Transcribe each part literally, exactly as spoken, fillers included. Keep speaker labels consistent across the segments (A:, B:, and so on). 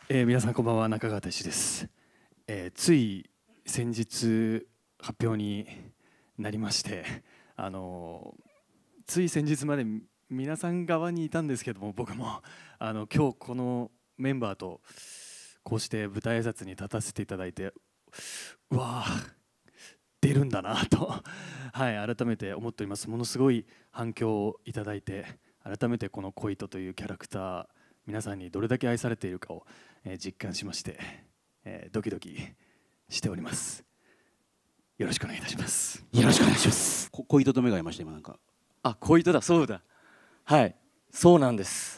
A: えー、皆さんこんばんは、中川大志です、えー、つい先日発表になりまして、あのー、つい先日まで皆さん側にいたんですけども、僕もあの今日このメンバーとこうして舞台挨拶に立たせていただいて、うわー出るんだなとはい、改めて思っております。ものすごい反響をいただいて、改めてこの小糸というキャラクター、皆さんにどれだけ愛されているかを、えー、実感しまして、えー、ドキドキしております。よろしくお願いいたします。
B: よろしくお願いします。こ小糸と目が合いました今なんか。
C: あ、小糸だ、そうだ。はい、そうなんです。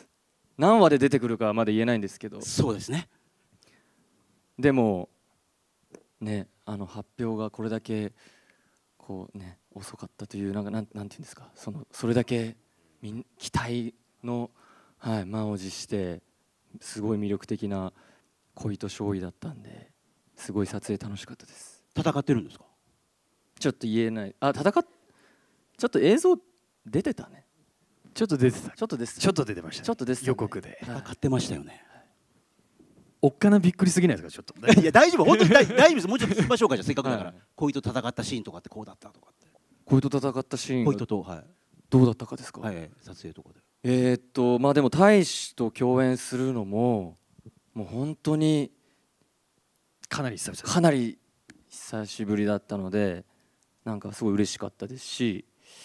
C: 何話で出てくるかはまだ言えないんですけど。
B: そうですね。
C: でもね、あの発表がこれだけこうね遅かったというなんかなんなんていうんですか、そのそれだけみん期待の、はい、満を持してすごい魅力的な小糸少尉だったんで、すごい撮影楽しかったです。
B: 戦ってるんですか？
C: ちょっと言えない。あ、戦っちょっと映像出てたね。
A: ちょっと出てた。
C: ちょっとです。
A: ちょっと出てました、ね。
C: ちょっとです、ね。
A: 予告で。
B: 戦ってましたよね。
A: おっかなびっくりすぎないですか、ちょっと。
B: いや大丈夫、本当に大大丈夫です。もうちょっと聞きましょうか、じゃあせっかくだから。小糸戦ったシーンとかってこうだったとかって。
C: 小糸戦ったシーン
B: 小糸とはい。
C: どうだったかですか。
B: はい、撮影とかで。
C: えーっとまあでも大使と共演するのももう本当に
A: かなり久々。
C: かなり久しぶりだったので、なんかすごい嬉しかったですし、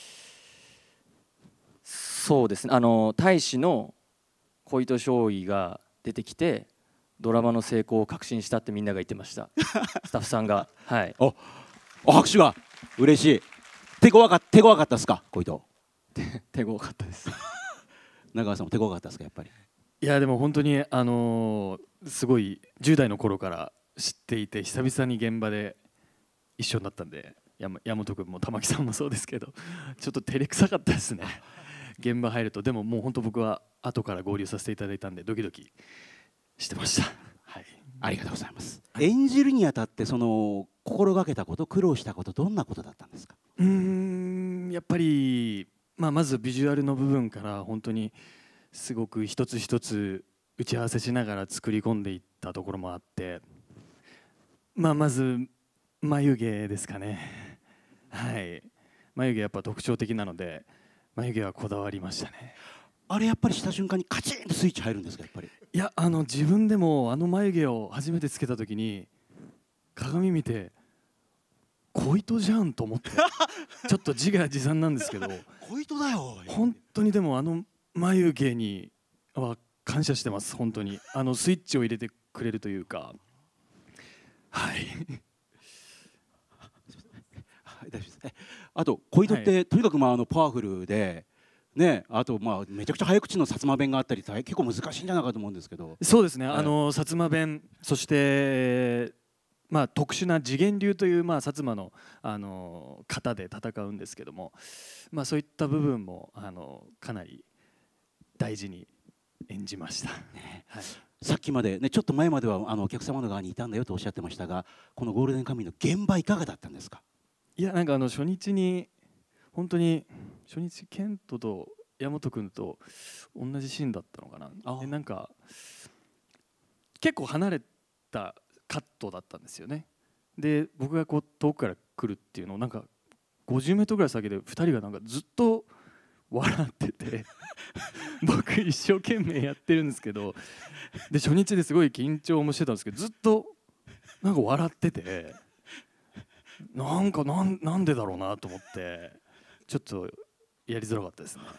C: そうですね、あの大使の小糸少尉が出てきてドラマの成功を確信したってみんなが言ってましたスタッフさんが。はい。
B: お、お拍手が嬉しい。手強か手強かったですか、小糸。
C: 手強かったです
B: 中川さんも手強かったですか、やっぱり。
A: いやでも本当にあのー、すごいじゅう代の頃から知っていて、久々に現場で一緒になったんで、山本君も玉木さんもそうですけど、ちょっと照れくさかったですね現場入ると。でももう本当僕は後から合流させていただいたんでドキドキしてました。はい、
B: ありがとうございます。演じるにあたってその心がけたこと、苦労したこと、どんなことだったんですか？
A: うーん、やっぱり、まあ、まずビジュアルの部分から本当にすごく一つ一つ打ち合わせしながら作り込んでいったところもあって、まあ、まず眉毛ですかね。はい、眉毛やっぱ特徴的なので眉毛はこだわりましたね。
B: あれやっぱりした瞬間にカチンとスイッチ入るんですか、やっぱり。
A: いや、あの自分でもあの眉毛を初めてつけた時に鏡見て小糸じゃんと思ってちょっと自画自賛なんですけど
B: 小糸だよ
A: 本当に。でもあの眉毛には感謝してます。本当にあのスイッチを入れてくれるというか。はい
B: 大丈夫です。あと小糸って、
A: はい、
B: とにかくまああのパワフルでね、あとまあめちゃくちゃ早口の薩摩弁があったり、結構難しいんじゃないかと思うんですけど。
A: そうですね、
B: はい、
A: あの薩摩弁、そしてまあ特殊な次元流というまあ薩摩のあの型で戦うんですけども、まあそういった部分もあのかなり大事に演じました。ね、はい、
B: さっきまでね、ちょっと前まではあのお客様の側にいたんだよとおっしゃってましたが、このゴールデンカムイの現場いかがだったんですか？
A: いや、なんかあの初日に本当に初日ケントと大和君と同じシーンだったのかな。でなんか結構離れたカットだったんですよね。で僕がこう遠くから来るっていうのをなんかごじゅうメートルぐらい先でふたりがなんかずっと笑ってて僕一生懸命やってるんですけど、で初日ですごい緊張もしてたんですけどずっとなんか笑ってて、なんかなんなんでだろうなと思ってちょっとやりづらかったですね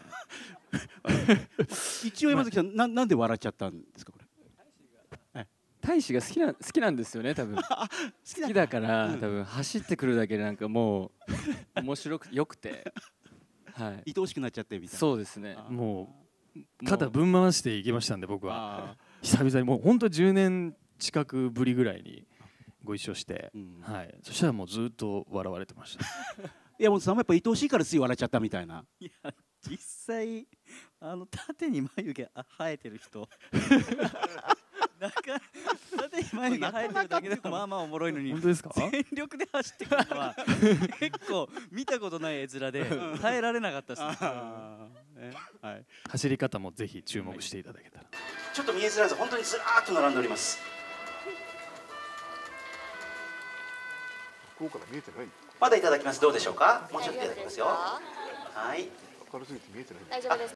B: 一応山崎さん、ななんで笑っちゃったんですかこれ？
C: 大使が好きな好きなんですよね多分好きだから、うん、多分走ってくるだけでなんかもう面白くよくて、はい、
B: 愛おしくなっちゃってみたいな。
C: そうですね。
A: もう肩ぶん回していきましたんで僕は久々にもう本当じゅうねん近くぶりぐらいにご一緒して、うん、はい、そしたらもうずっと笑われてました
B: 山本さんもやっぱ愛おしいからつい笑っちゃったみたいな。
D: いや実際あの縦に眉毛生えてる人なんか縦に眉毛生えてるだけでもまあまあおもろいのに、
A: 本当ですか？
D: 全力で走ってくるのは結構見たことない絵面で耐えられなかったですね。
A: はい、走り方もぜひ注目していただけたら。
B: ちょっと見えづらいです。本当にずらーっと並んでおります。
E: 向こうから見えてない。
B: まだいただきます。どうでしょうか。もうちょっといただきますよ。はい。
E: 明るすぎて見えてない。
F: 大丈夫です。